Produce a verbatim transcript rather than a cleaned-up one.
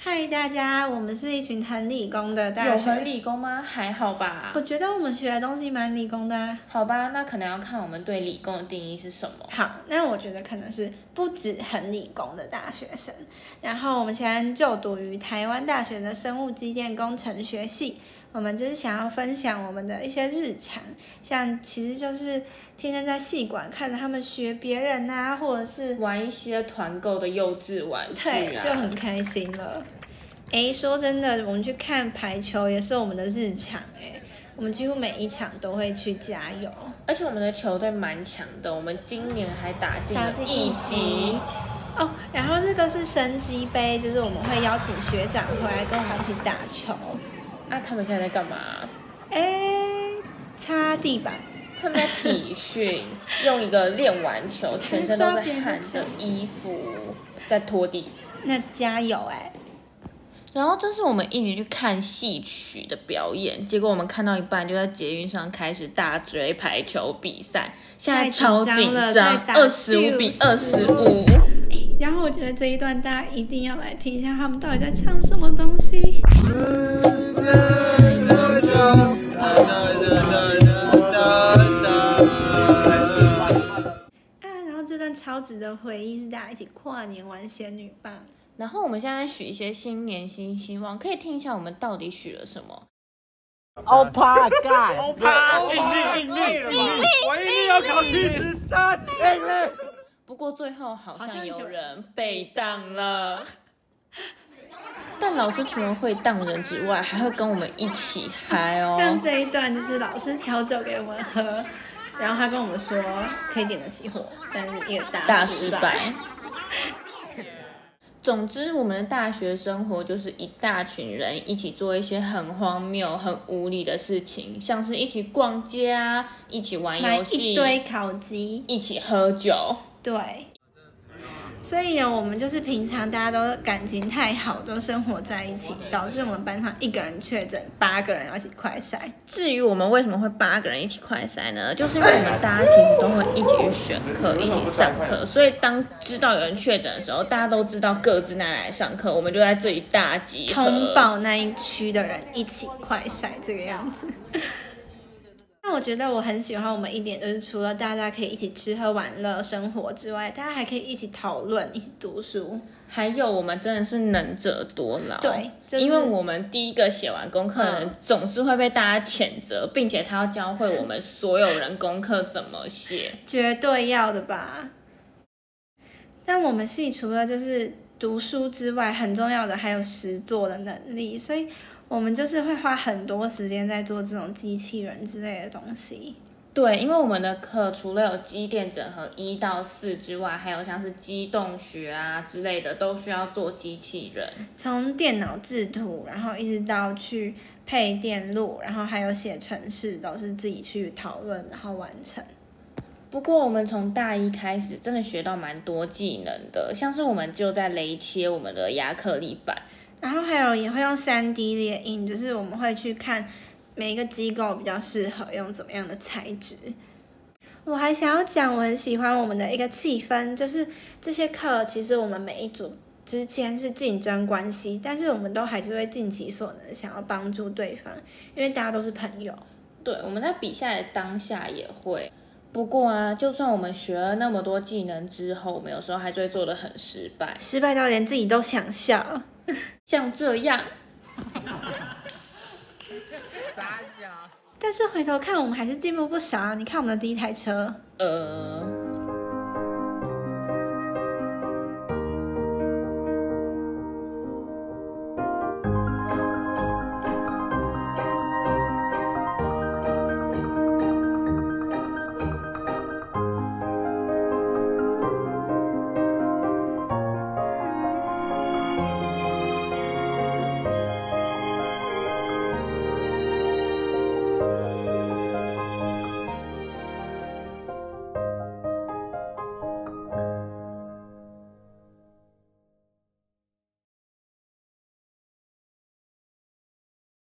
嗨，大家，我们是一群很理工的大学。 有很理工吗？还好吧。 我觉得我们学的东西蛮理工的啊。 好吧，那可能要看我们对理工的定义是什么。 好，那我觉得可能是不止很理工的大学生。然后我们现在就读于台湾大学的生物机电工程学系。我们就是想要分享我们的一些日常，像其实就是天天在系馆看着他们学别人啊，或者是玩一些团购的幼稚玩具啊， 对，就很开心了。哎，说真的，我们去看排球也是我们的日常哎，我们几乎每一场都会去加油。 而且我们的球队蛮强的，我们今年还打进了一级。 哦，然后这个是神级杯，就是我们会邀请学长回来跟我们一起打球。 啊，他们现在在干嘛？ 哎，擦地板。 他们在体训，用一个练完球全身都是汗的衣服在拖地。 那加油哎！ 然后这是我们一起去看戏曲的表演，结果我们看到一半就在捷运上开始大追排球比赛，现在超紧张，二十五比二十五。 然后我觉得这一段大家一定要来听一下，他们到底在唱什么东西。啊，然后这段超值的回忆是大家一起跨年玩仙女棒。 然后我们现在许一些新年新希望，可以听一下我们到底许了什么。 欧趴干， 欧趴，硬力硬力硬力，我硬力要考七十三，硬力。 不过最后好像有人被当了，但老师除了会当人之外，还会跟我们一起嗨哦。 像这一段就是老师调酒给我们喝，然后他跟我们说可以点得起火，但是一个大失败。 总之，我们的大学生活就是一大群人一起做一些很荒谬、很无理的事情，像是一起逛街啊，一起玩游戏， 买一堆烤鸡， 一起喝酒。 对，所以呢，我们就是平常大家都感情太好，都生活在一起，导致我们班上一个人确诊，八个人要一起快筛。 至于我们为什么会八个人一起快筛呢？就是因为我们大家其实都会一起去选课，一起上课，所以当知道有人确诊的时候，大家都知道各自哪来上课，我们就在这里大集合， 通报那一区的人一起快筛，这个样子。那我觉得我很喜欢我们一点，就是除了大家可以一起吃喝玩乐生活之外，大家还可以一起讨论、一起读书。 还有我们真的是能者多劳， 对，就是、 因为我们第一个写完功课的人总是会被大家谴责，并且他要教会我们所有人功课怎么写， 绝对要的吧。但我们系除了就是读书之外，很重要的还有实作的能力，所以我们就是会花很多时间在做这种机器人之类的东西。 对，因为我们的课除了有机电整合一到四之外，还有像是机动学啊之类的，都需要做机器人。 从电脑制图，然后一直到去配电路，然后还有写程式，都是自己去讨论，然后完成。 不过我们从大一开始真的学到蛮多技能的，像是我们就在雷切我们的亚克力板， 然后还有也会用 三 D 列印，就是我们会去看每一个机构比较适合用怎么样的材质。我还想要讲，我很喜欢我们的一个气氛，就是这些课其实我们每一组之间是竞争关系，但是我们都还是会尽其所能想要帮助对方，因为大家都是朋友。 对，我们在比赛的当下也会。不过啊，就算我们学了那么多技能之后，我们有时候还是会做得很失败， 失败到连自己都想笑， 像这样。 但是回头看，我们还是进步不少啊！你看我们的第一台车， 呃。